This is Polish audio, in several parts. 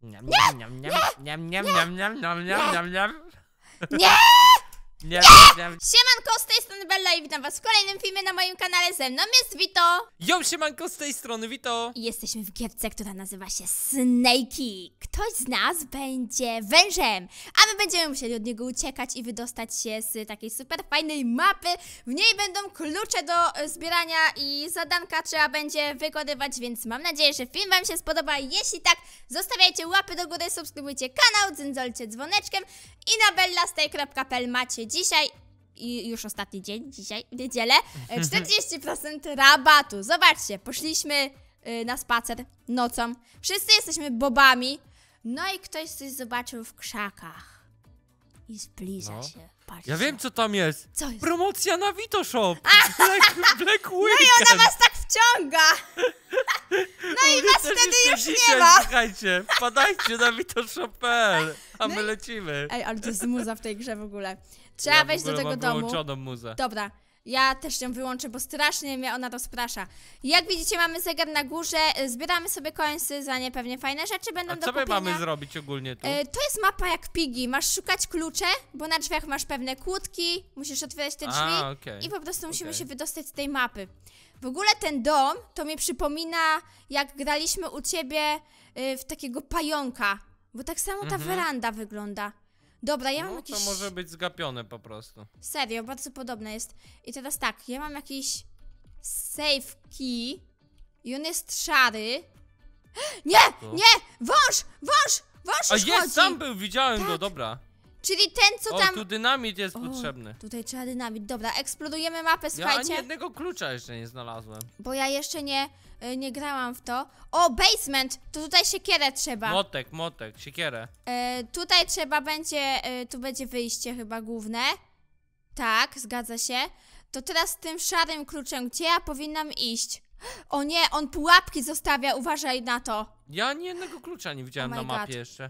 Niam, niam, niam, niam, niam, niam, niam, niam, niam, niam, niam. Nie! Niam, niam. Siemanko, z tej strony Bella i witam was w kolejnym filmie na moim kanale. Ze mną jest Vito. Yo, siemanko, z tej strony Vito. I jesteśmy w gierce, która nazywa się Snakey. Ktoś z nas będzie wężem, a my będziemy musieli od niego uciekać i wydostać się z takiej super fajnej mapy. W niej będą klucze do zbierania i zadanka trzeba będzie wykonywać, więc mam nadzieję, że film wam się spodoba. Jeśli tak, zostawiajcie łapy do góry, subskrybujcie kanał, dzyndzolcie dzwoneczkiem i na bellastay.pl macie dzisiaj i już ostatni dzień, dzisiaj, w niedzielę, 40% rabatu. Zobaczcie, poszliśmy na spacer nocą. Wszyscy jesteśmy bobami. No i ktoś coś zobaczył w krzakach. I zbliża się. Patrzcie. Ja wiem, co tam jest. Co jest? Promocja na Vito Shop. Black Weekend. No i ona was tak wciąga. No i was wtedy już nie ma. Słuchajcie, wpadajcie na vitoshop.pl, a my lecimy. Ej, ale to jest muza w tej grze w ogóle. Trzeba wejść do tego domu. Wyłączoną muzę. Dobra, ja też ją wyłączę, bo strasznie mnie ona rozprasza. Jak widzicie, mamy zegar na górze, zbieramy sobie końsy, za nie pewnie fajne rzeczy będą do co my kupienia. mamy zrobić ogólnie tu? To jest mapa jak Piggy, masz szukać klucze, bo na drzwiach masz pewne kłódki, musisz otwierać te drzwi okay. i po prostu musimy się wydostać z tej mapy. W ogóle ten dom, to mi przypomina, jak graliśmy u ciebie w takiego pająka, bo tak samo ta weranda wygląda. Dobra, ja mam jakiś... to może być zgapione po prostu. Serio, bardzo podobne jest. I teraz tak, ja mam jakiś safe key i on jest szary. Nie, nie, wąż już jest, chodzi. sam był, widziałem Tak. go, dobra. Czyli ten, co tam... tu dynamit jest potrzebny. Tutaj trzeba dynamit, dobra, eksplodujemy mapę, Ja słuchajcie. ani jednego klucza jeszcze nie znalazłem. Bo ja jeszcze nie grałam w to. O, basement, to tutaj siekierę trzeba. Motek, siekierę. Tutaj trzeba będzie, tu będzie wyjście chyba główne. Tak, zgadza się. To teraz tym szarym kluczem, gdzie ja powinnam iść? O nie, on pułapki zostawia, uważaj na to. Ja ani jednego klucza nie widziałem Oh na my mapie God. jeszcze.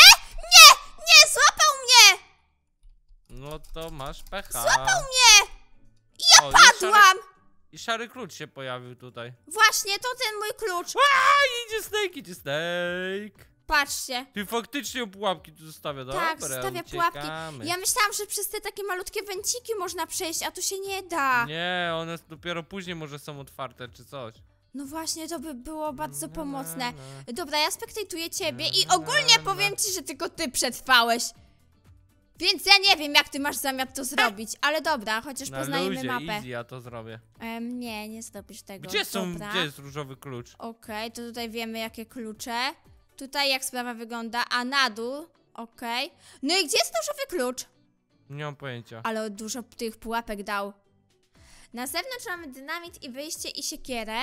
Nie, złapał mnie! No to masz pecha. Złapał mnie! O, Padłam! I szary klucz się pojawił tutaj. Właśnie, to ten mój klucz. Idzie snake. Patrzcie. Ty faktycznie pułapki tu zostawia, dobra? Tak, zostawia pułapki. uciekamy. Ja myślałam, że przez te takie malutkie węciki można przejść, a tu się nie da. Nie, one dopiero później może są otwarte czy coś. No właśnie, to by było bardzo pomocne. Dobra, ja spektatuję ciebie i ogólnie powiem ci, że tylko ty przetrwałeś. Więc ja nie wiem, jak ty masz zamiar to zrobić, ale dobra, chociaż poznajemy mapę. Easy, ja to zrobię. Nie zrobisz tego. Gdzie Dobra. gdzie jest różowy klucz? Okej, to tutaj wiemy, jakie klucze. Tutaj jak sprawa wygląda, a na dół, okej. No i gdzie jest różowy klucz? Nie mam pojęcia. Ale dużo tych pułapek dał. Na zewnątrz mamy dynamit i wyjście i siekierę.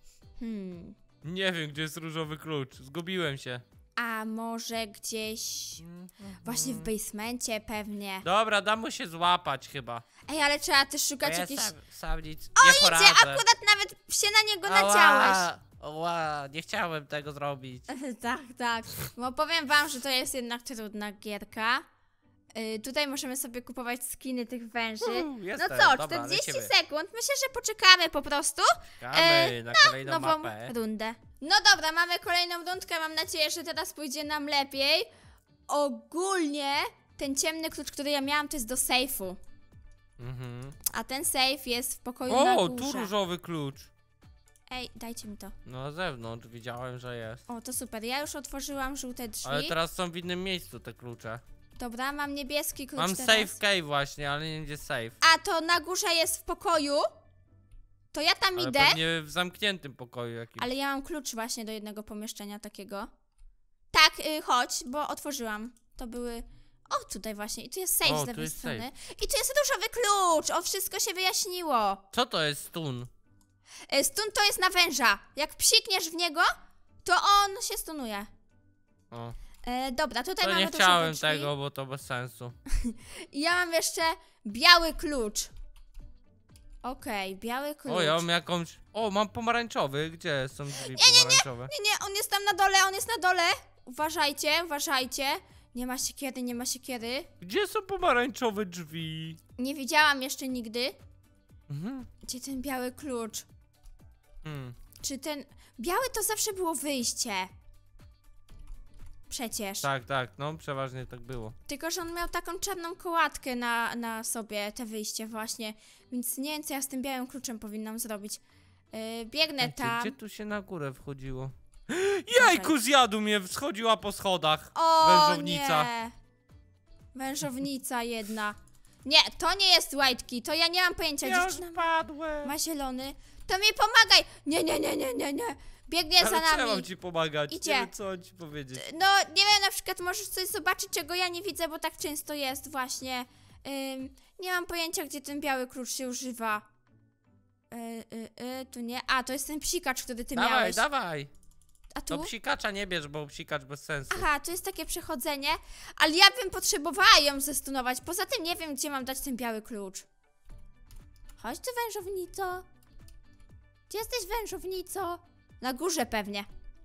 Nie wiem, gdzie jest różowy klucz. Zgubiłem się. A może gdzieś... Właśnie w basemencie pewnie. Dobra, da mu się złapać chyba. Ej, ale trzeba też szukać Ja jakichś... sam nic O, nie idzie! poradzę. Akurat nawet się na niego naciąłeś. Ła, nie chciałem tego zrobić. Tak. Bo powiem wam, że to jest jednak trudna gierka. Tutaj możemy sobie kupować skiny tych węży. Jestem, No co, dobra, 40 lecimy. sekund. Myślę, że poczekamy po prostu. Czekamy na kolejną nową mapę. rundę. No dobra, mamy kolejną rundkę. Mam nadzieję, że teraz pójdzie nam lepiej. Ogólnie ten ciemny klucz, który ja miałam, to jest do sejfu. A ten sejf jest w pokoju na O, górze. tu różowy klucz. Ej, dajcie mi to. No na zewnątrz, widziałem, że jest. O, to super. Ja już otworzyłam żółte drzwi. Ale teraz są w innym miejscu te klucze. Dobra, mam niebieski klucz Mam teraz. safe key właśnie, ale nie gdzie safe. A to na górze jest w pokoju. To ja tam Ale idę. pewnie w zamkniętym pokoju jakimś. Ale ja mam klucz właśnie do jednego pomieszczenia takiego. Tak, chodź, bo otworzyłam. To były... O, tutaj właśnie. I tu jest safe z lewej strony. I tu jest różowy klucz. O, wszystko się wyjaśniło. Co to jest stun? Stun to jest na węża. Jak psikniesz w niego, to on się stunuje. O. Dobra, tutaj To mamy nie chciałem różowe drzwi. tego, bo to bez sensu. I ja mam jeszcze biały klucz. Okej, biały klucz. O, ja mam jakąś... O, mam pomarańczowy. Gdzie są drzwi pomarańczowe? Nie, on jest tam na dole, on jest na dole. Uważajcie. Nie ma siekiery. Gdzie są pomarańczowe drzwi? Nie widziałam jeszcze nigdy. Gdzie ten biały klucz? Czy ten... Biały to zawsze było wyjście. Przecież. Tak, tak, no przeważnie tak było. Tylko, że on miał taką czarną kołatkę na sobie, te wyjście właśnie. Więc nie wiem, co ja z tym białym kluczem powinnam zrobić. Biegnę tam. Gdzie tu się na górę wchodziło? Jajku zjadł mnie, schodziła po schodach. O, Wężownica. nie. Wężownica jedna. Nie, to nie jest White Key, to ja nie mam pojęcia. Ja już Dziewczyna padłem. ma zielony. To mi pomagaj! Nie. Biegnie za Ale co ja nami. mam ci pomagać? Idzie. Nie wiem, co ci powiedzieć. No, nie wiem, na przykład możesz coś zobaczyć, czego ja nie widzę, bo tak często jest właśnie. Nie mam pojęcia, gdzie ten biały klucz się używa. Tu nie. A, to jest ten psikacz, który ty miałeś. Dawaj. A To tu? psikacza nie bierz, bo psikacz bez sensu. Aha, tu jest takie przechodzenie, ale ja bym potrzebowała ją zestunować. Poza tym nie wiem, gdzie mam dać ten biały klucz. Chodź tu, wężownico. Gdzie jesteś, wężownico? Na górze pewnie.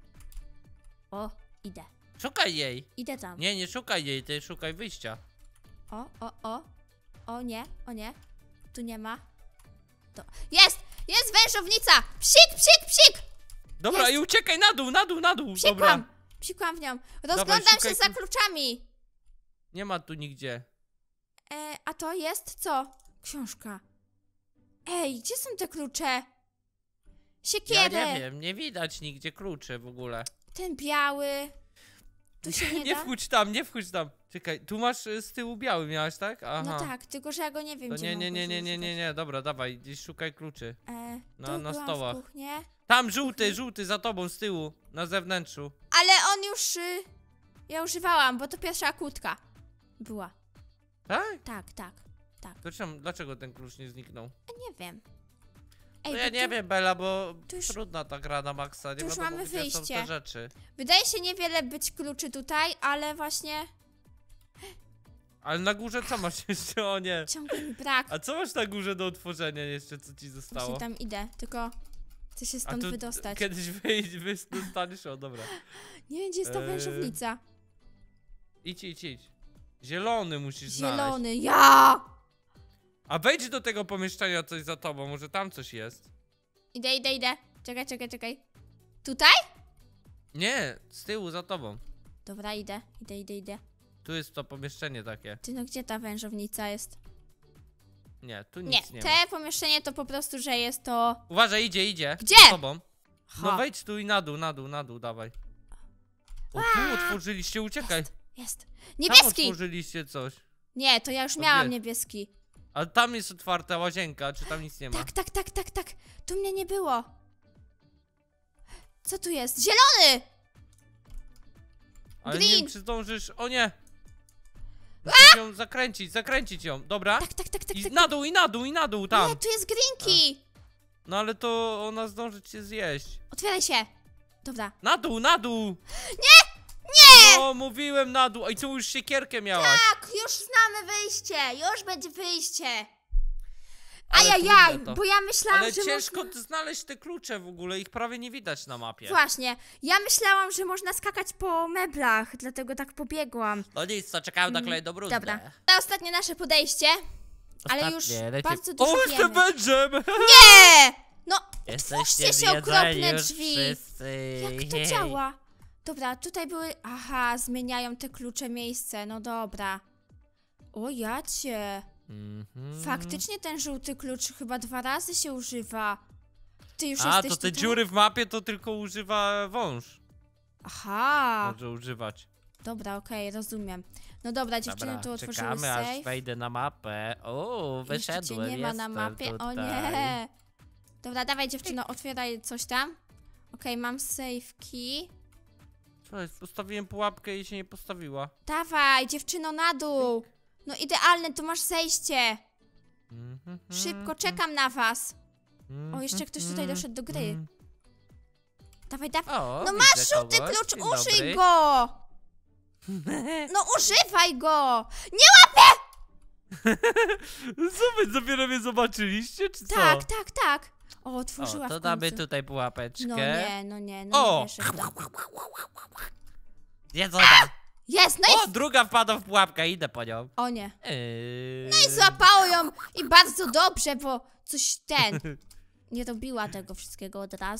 O, idę. Szukaj jej. Idę tam. Nie szukaj jej, ty szukaj wyjścia. O. O nie. Tu nie ma. To. Jest wężownica! Psik! Dobra, Jest. i uciekaj na dół. Dobra. Psikłam w nią. Rozglądam szukaj się za kluczami. Nie ma tu nigdzie. A to jest co? Książka. Ej, gdzie są te klucze? Siekierę. Ja nie wiem, nie widać nigdzie kluczy w ogóle. Ten biały. Tu się nie da? Nie wchodź tam. Czekaj, tu masz z tyłu biały miałaś, tak? Aha. No tak, tylko że ja go nie wiem, To gdzie nie, dobra, dawaj, gdzieś szukaj kluczy. Tu na byłam stołach. w kuchnie. Tam żółty, za tobą, z tyłu, na zewnętrzu. Ale on już... ja używałam, bo to pierwsza kłódka była. Tak? Tak. To dlaczego ten klucz nie zniknął? Nie wiem. No Ej, ja bo nie tu wiem, Bella, bo tu już- trudna ta gra na maksa, nie tu już wiadomo, mamy gdzie są wyjście. te rzeczy. Wydaje się niewiele być kluczy tutaj, ale właśnie Ale na górze co masz jeszcze? O nie. ciągle mi brak. A co masz na górze do otworzenia jeszcze, co ci zostało? Właśnie tam idę, tylko chcę się A stąd tu wydostać. kiedyś dostaniesz, o dobra. Nie wiem, gdzie jest ta wężownica. Idź. Zielony musisz znaleźć. Zielony, ja! A wejdź do tego pomieszczenia, coś za tobą, może tam coś jest. Idę. Czekaj. Tutaj? Nie, z tyłu za tobą. Dobra, idę. Tu jest to pomieszczenie takie. Ty, no gdzie ta wężownica jest? Nie, tu Nie, nic nie ma. te pomieszczenie to po prostu, że jest to... Uważaj, idzie. Gdzie? Za tobą. No Ha. wejdź tu i na dół, dawaj. O, tu otworzyliście, uciekaj. Jest. Tam Niebieski! otworzyliście coś. Nie, to ja już To miałam gdzie? niebieski. Ale tam jest otwarta łazienka, czy tam nic nie ma? Tak. Tu mnie nie było. Co tu jest? Zielony! Ale nie green. wiem, czy zdążysz. O nie! Musisz ją zakręcić ją, dobra? Tak. I na dół, tam. Nie, tu jest greenki! No ale to ona zdąży cię zjeść. Otwieraj się. Dobra. Na dół! Nie! No, mówiłem na dół. Ej, co, już siekierkę miałaś? Tak, już znamy wyjście. Już będzie wyjście. Ale Ajajaj, trudne to. bo ja myślałam, Ale że ciężko można... znaleźć te klucze w ogóle, ich prawie nie widać na mapie. Właśnie, ja myślałam, że można skakać po meblach, dlatego tak pobiegłam. No nic, to czekałem na kolejną rundę. Dobra, to ostatnie nasze podejście, ale już bardzo dużo O, jestem wiemy. wężem! Nie! No, Jesteście otwórzcie się zjedzeni okropne już drzwi. wszyscy. Jak to działa? Dobra, tutaj były... Aha, zmieniają te klucze miejsce, no dobra. O jacie. Faktycznie ten żółty klucz chyba 2 razy się używa. Ty już A, jesteś to te tutaj? dziury w mapie to tylko używa wąż. Aha, Może używać. dobra, okej, rozumiem. No dobra, dziewczyny tu otworzyły czekamy safe. aż wejdę na mapę. O, Jeszcze cię wyszedłem, nie ma na mapie, o nie. Dobra, dawaj dziewczyno, otwieraj coś tam. Okej, mam safe key. Co jest? Postawiłem pułapkę i się nie postawiła. Dawaj, dziewczyno, na dół. No idealne, tu masz zejście. Szybko, czekam na was. O, jeszcze ktoś tutaj doszedł do gry. Dawaj. O, No widzę masz żółty kogoś. klucz, Dzień użyj dobry. go. No używaj go. Co wy dopiero mnie zobaczyliście, czy co? Tak. O, otworzyła O, to w damy końcu. tutaj pułapeczkę. No nie O! wierzę w to. Jedzona! Jest, no O, druga wpadła w pułapkę, idę po nią. o nie. No I złapało ją i bardzo dobrze, bo coś nie robiła tego wszystkiego od razu.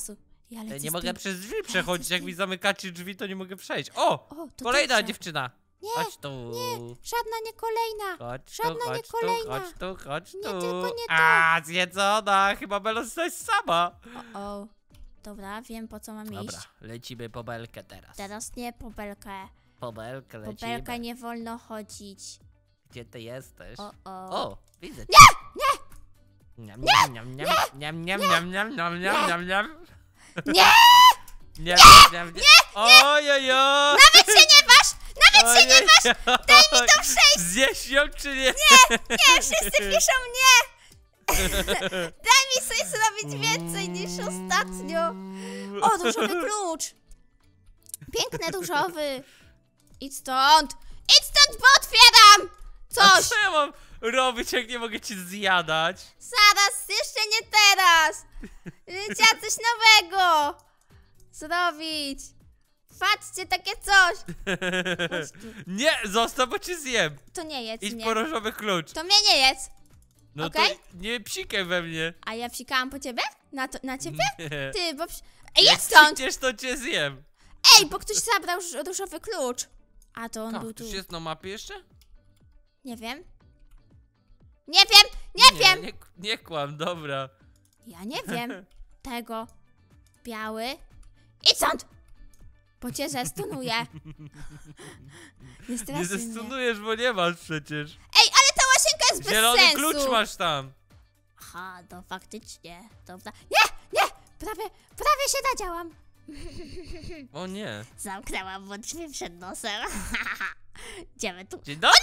Ja lecę Nie z mogę tym. przez drzwi przechodzić, jak mi zamykacie drzwi, to nie mogę przejść. O! O, to Kolejna dobrze. dziewczyna. Nie, Chodź tu. żadna nie kolejna. Chodź Żadna tu, nie chodź kolejna. tu, chodź tu, chodź tu. Nie, tylko nie to. A, zjedzona. Chyba Bela zostać sama. O. Dobra, wiem po co mam iść. Dobra, lecimy po belkę teraz. Teraz nie po belkę. Po belkę Po lecimy. belkę nie wolno chodzić. Gdzie ty jesteś? O. Widzę cię. Nie! Niam, niam, niam, niam, niam, niam, niam, niam, niam, niam, niam. Nie! Niam, niam, niam. Ojojo! Nawet się nie waż! Nawet się nie waż! Daj mi to przejść! Zjeść ją czy nie? Nie, wszyscy piszą nie! Daj mi coś zrobić więcej niż ostatnio. O, różowy klucz. Piękny różowy. Idź stąd! Idź stąd, bo otwieram! A Coś! co ja mam robić, jak nie mogę cię zjadać? Zaraz, jeszcze nie teraz! Trzeba coś nowego zrobić. Patrzcie, takie coś. Chodź tu. Nie, zostaw, bo cię zjem. To nie jedz Idź mnie. po różowy klucz. To mnie nie jedz. No okej? to nie psikaj we mnie. A ja psikałam po ciebie? Na ciebie? Nie. Ty, bo... Ej, Jak jedź stąd! psikniesz, to cię zjem. Ej, bo ktoś zabrał różowy klucz. A to on był tu. Ktoś jest na mapie jeszcze? Nie wiem. Nie wiem! Nie wiem! Nie kłam, dobra. Ja nie wiem. Tego. Biały. Idź stąd! Bo cię zestunuję. Nie Nie stresuj mnie. zestunujesz, bo nie masz przecież. Ej, ale ta łazienka jest bez Zielony sensu. klucz masz tam. Aha, to faktycznie. Dobra. Nie! Nie! Prawie się nadziałam. O nie. Zamknęłam mu drzwi przed nosem. Idziemy tu. Dzień dobry!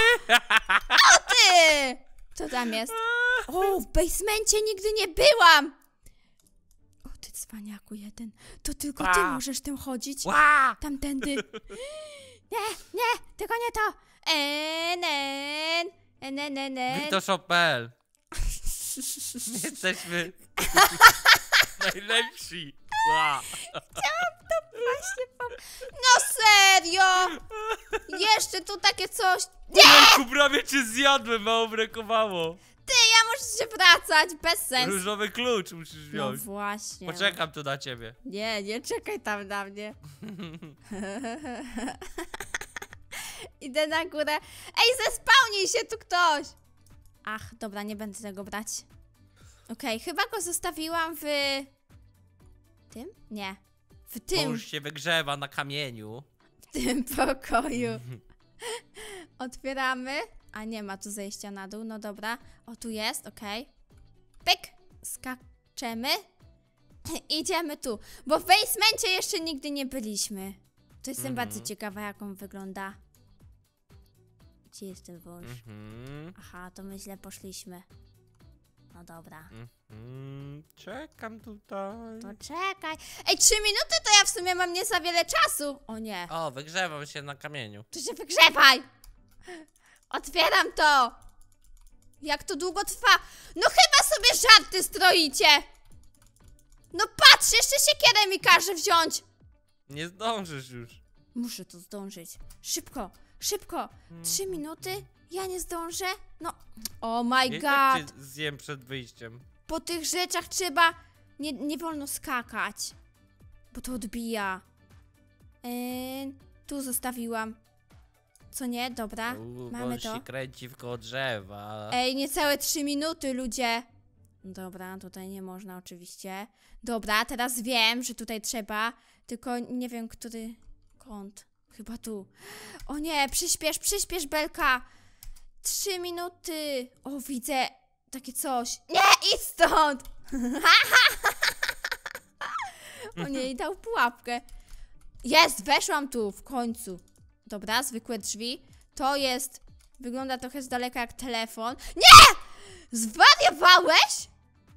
Ty! Co tam jest? O, w basemencie nigdy nie byłam! O, ty cwaniaku jeden. To tylko ty możesz tym chodzić. Ła! Tamtędy. Nie, tylko nie to. Wiktoshop.pl Jesteśmy najlepsi. Ła. No serio! Jeszcze tu takie coś. Ojejku, prawie cię zjadłem, mało brakowało. Ty, ja muszę się wracać, bez sensu. Różowy klucz musisz No wziąć. właśnie. Poczekam tu na ciebie. Nie czekaj tam na mnie. Idę na górę. Ej, zespałnij się tu ktoś! Ach, dobra, nie będę tego brać. Okej, chyba go zostawiłam w... tym? Nie. W Bo tym, już się wygrzewa na kamieniu. w tym pokoju. Otwieramy. A nie ma tu zejścia na dół, no dobra. O, tu jest, okej. Pyk! Skaczemy. Idziemy tu, bo w basemencie jeszcze nigdy nie byliśmy. To jestem bardzo ciekawa, jak on wygląda. Gdzie jest ten wąż? Aha, to my źle poszliśmy. No dobra. Czekam tutaj. To czekaj. Ej, 3 minuty to ja w sumie mam nie za wiele czasu. O nie. O, wygrzewam się na kamieniu. To się wygrzewaj. Otwieram to. Jak to długo trwa? No chyba sobie żarty stroicie. No patrz, jeszcze siekierę mi każe wziąć. Nie zdążysz już. Muszę to zdążyć. Szybko, szybko. 3 minuty? Ja nie zdążę? No, oh my Nie tak cię god. zjem przed wyjściem. Po tych rzeczach trzeba... Nie wolno skakać. Bo to odbija. Tu zostawiłam. Co nie? Dobra, mamy On to. się kręci w koło drzewa. Ej, niecałe 3 minuty, ludzie. Dobra, tutaj nie można oczywiście. Dobra, teraz wiem, że tutaj trzeba. Tylko nie wiem, który kąt. Chyba tu. O nie, przyspiesz, Belka. 3 minuty. O, widzę takie coś. Nie, idź stąd. O nie, i dał pułapkę. Jest, weszłam tu w końcu. Dobra, zwykłe drzwi. To jest... Wygląda trochę z daleka jak telefon. Nie! Zwariowałeś?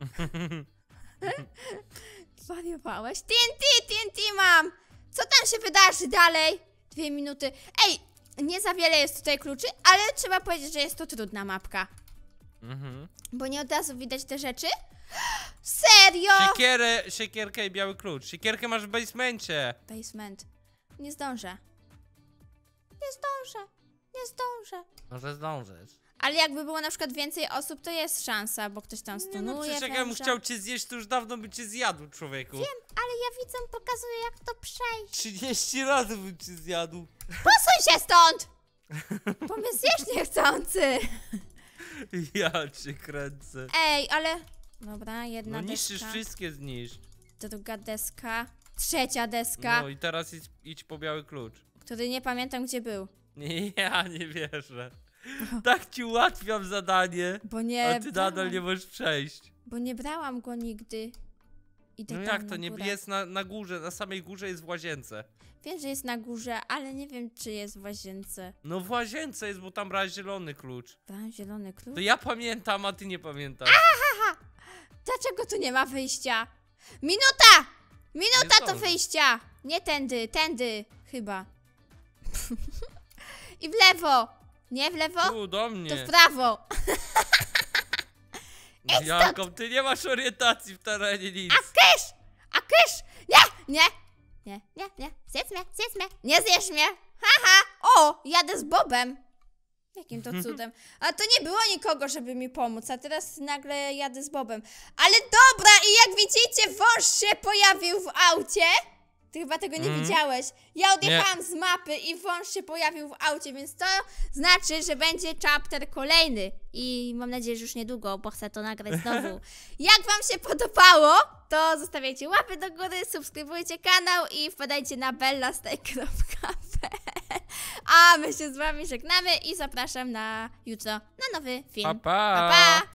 Zwariowałeś? TNT mam! Co tam się wydarzy dalej? 2 minuty. Ej, nie za wiele jest tutaj kluczy, ale trzeba powiedzieć, że jest to trudna mapka. Bo nie od razu widać te rzeczy. Serio? Siekierkę i biały klucz. Siekierkę masz w basemencie. Basement. Nie zdążę. Nie zdążę. Może zdążysz. Ale jakby było na przykład więcej osób, to jest szansa, bo ktoś tam Nie, stunuje no przecież jak ja bym węża. chciał cię zjeść, to już dawno by cię zjadł, człowieku. Wiem, ale ja widzę, pokazuję jak to przejść. 30 razy bym cię zjadł. Posuń się stąd! Bo mnie zjesz niechcący. Ja cię kręcę. Ej, ale... Dobra, jedna No niszczysz deska, wszystkie zniszcz. druga deska, trzecia deska, No i teraz idź po biały klucz. który nie pamiętam gdzie był. Nie, ja nie wierzę. Tak ci ułatwiam zadanie, Bo nie a ty nadal nie możesz przejść. Bo nie brałam go nigdy. Idę No tam jak to na nie górę. jest na górze, na samej górze jest w łazience. Wiem, że jest na górze, ale nie wiem, czy jest w łazience. No w łazience jest, bo tam brałeś zielony klucz. Tam zielony klucz. To ja pamiętam, a ty nie pamiętasz. Dlaczego tu nie ma wyjścia? Minuta! Minuta Nie to zdążę. wyjścia! Nie tędy, chyba. I w lewo! Nie w lewo? Tu, do To mnie. w prawo! Jaką ty nie masz orientacji w terenie nic. A kysz! Nie! Zjedz mnie! Nie zjesz mnie! Haha! O! Jadę z Bobem! Jakim to cudem? A to nie było nikogo, żeby mi pomóc, a teraz nagle jadę z Bobem. Ale dobra, i jak widzicie, wąż się pojawił w aucie. Ty chyba tego nie widziałeś. Ja odjechałam z mapy i wąż się pojawił w aucie, więc to znaczy, że będzie chapter kolejny. I mam nadzieję, że już niedługo, bo chcę to nagrać znowu. Jak wam się podobało, to zostawiajcie łapy do góry, subskrybujcie kanał i wpadajcie na bellastay.pl. A my się z wami żegnamy i zapraszam na jutro na nowy film. Pa, pa. Pa, pa!